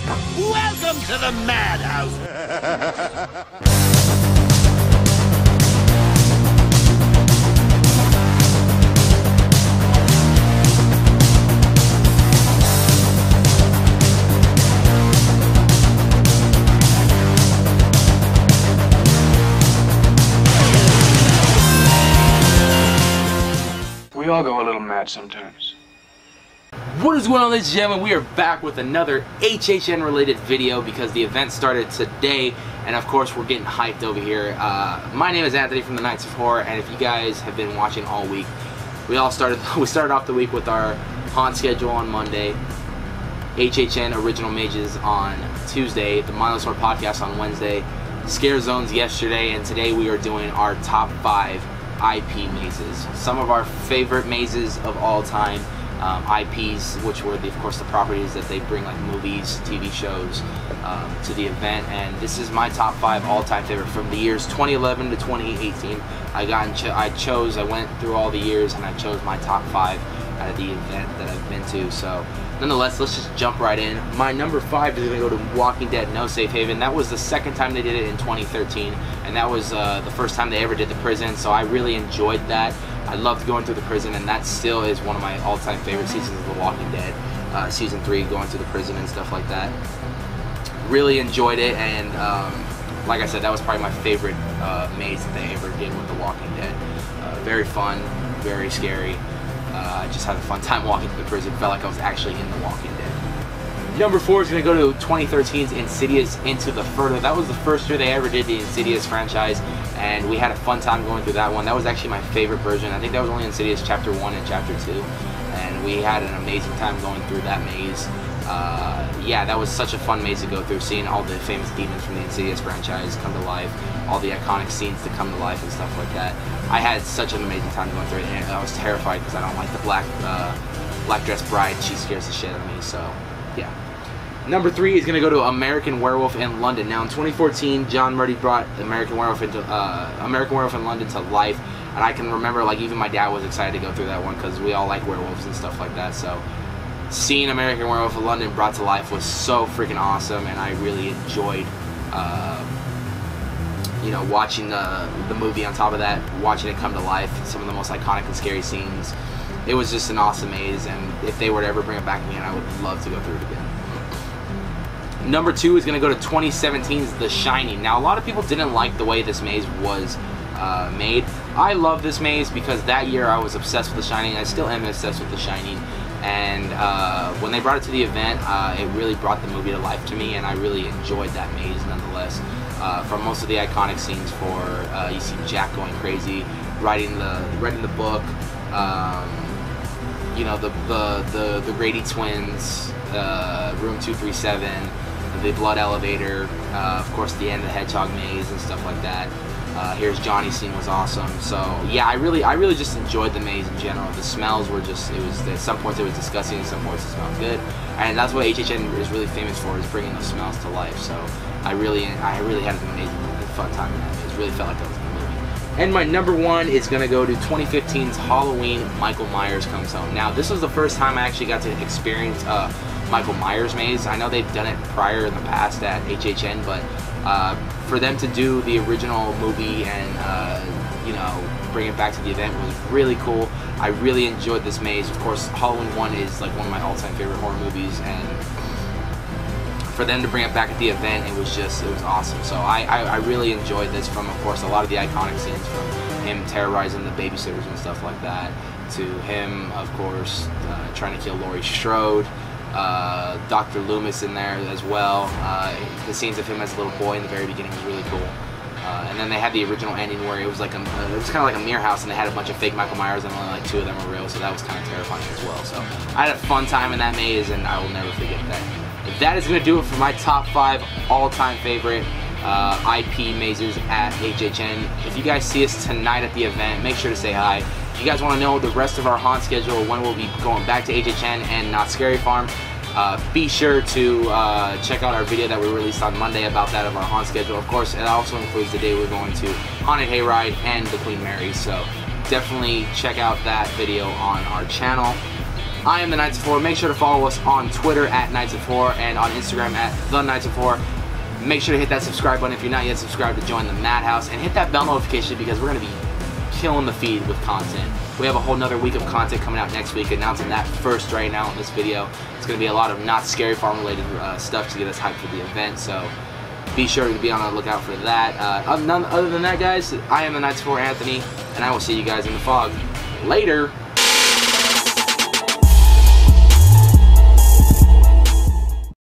Welcome to the madhouse! We all go a little mad sometimes. What is going on, ladies and gentlemen? We are back with another HHN related video because the event started today, and of course we're getting hyped over here. My name is Anthony from the Knights of Horror, and if you guys have been watching all week, we started off the week with our haunt schedule on Monday, HHN Original Mages on Tuesday, the Mindless Horror Podcast on Wednesday, Scare Zones yesterday, and today we are doing our top 5 IP mazes. Some of our favorite mazes of all time. IPs, which were of course the properties that they bring, like movies, TV shows, to the event, and this is my top 5 all-time favorite from the years 2011 to 2018. I went through all the years and I chose my top 5 out of the event that I've been to. So nonetheless, let's just jump right in. My number 5 is going to go to Walking Dead No Safe Haven. That was the second time they did it in 2013, and that was the first time they ever did the prison, so I really enjoyed that. I loved going through the prison, and that still is one of my all-time favorite seasons of The Walking Dead. Season 3, going through the prison and stuff like that. Really enjoyed it, and like I said, that was probably my favorite maze that they ever did with The Walking Dead. Very fun, very scary. I just had a fun time walking through the prison. Felt like I was actually in The Walking Dead. Number 4 is going to go to 2013's Insidious Into the Further. That was the first year they ever did the Insidious franchise, and we had a fun time going through that one. That was actually my favorite version. I think that was only Insidious Chapter 1 and Chapter 2, and we had an amazing time going through that maze. Yeah, that was such a fun maze to go through, seeing all the famous demons from the Insidious franchise come to life, all the iconic scenes to come to life and stuff like that. I had such an amazing time going through it, and I was terrified because I don't like the black dress bride. She scares the shit out of me, so yeah. Number 3 is going to go to American Werewolf in London. Now in 2014, John Murdy brought American Werewolf in London to life, and I can remember, like, even my dad was excited to go through that one because we all like werewolves and stuff like that. So seeing American Werewolf in London brought to life was so freaking awesome, and I really enjoyed you know, watching the movie on top of that, watching it come to life, some of the most iconic and scary scenes. It was just an awesome maze, and if they were to ever bring it back again, I would love to go through it again. Number 2 is going to go to 2017's The Shining. Now, a lot of people didn't like the way this maze was made. I love this maze because that year I was obsessed with The Shining. I still am obsessed with The Shining. And when they brought it to the event, it really brought the movie to life to me, and I really enjoyed that maze nonetheless. From most of the iconic scenes, for you see Jack going crazy, writing the book, you know, the Grady twins, room 237, the blood elevator, of course the end of the hedgehog maze and stuff like that. Here's Johnny's scene was awesome. So yeah, I really just enjoyed the maze in general. The smells were just, at some points it was disgusting, at some points it smelled good, and that's what HHN is really famous for, is bringing those smells to life. So I really had an amazing fun time in that maze. Really felt like that was a movie. And my number 1 is going to go to 2015's Halloween Michael Myers Comes Home. Now, this was the first time I actually got to experience Michael Myers maze. I know they've done it prior in the past at HHN, but for them to do the original movie and you know, bring it back to the event was really cool. I really enjoyed this maze. Of course, Halloween 1 is like one of my all-time favorite horror movies, and for them to bring it back at the event, it was awesome. So I really enjoyed this, from, of course, a lot of the iconic scenes, from him terrorizing the babysitters and stuff like that, to him, of course, trying to kill Laurie Strode. Dr. Loomis in there as well. The scenes of him as a little boy in the very beginning was really cool. And then they had the original ending where it was like it was kind of like a mirror house, and they had a bunch of fake Michael Myers, and only like 2 of them were real. So that was kind of terrifying as well. So I had a fun time in that maze, and I will never forget that. That is going to do it for my top 5 all-time favorite IP mazes at HHN. If you guys see us tonight at the event, make sure to say hi. If you guys want to know the rest of our haunt schedule, when we'll be going back to HHN and Not Scary Farm, be sure to check out our video that we released on Monday about that, of our haunt schedule. Of course, it also includes the day we're going to Haunted Hayride and the Queen Mary, so definitely check out that video on our channel. I am the Knights of 4. Make sure to follow us on Twitter at Knights of 4 and on Instagram at the Knights of 4. Make sure to hit that subscribe button if you're not yet subscribed to join the Madhouse, and hit that bell notification because we're going to be killing the feed with content. We have a whole nother week of content coming out next week, announcing that first right now in this video. It's going to be a lot of not scary farm related stuff to get us hyped for the event, so be sure to be on the lookout for that. Other than that, guys, I am the Knights of 4 Anthony, and I will see you guys in the fog. Later!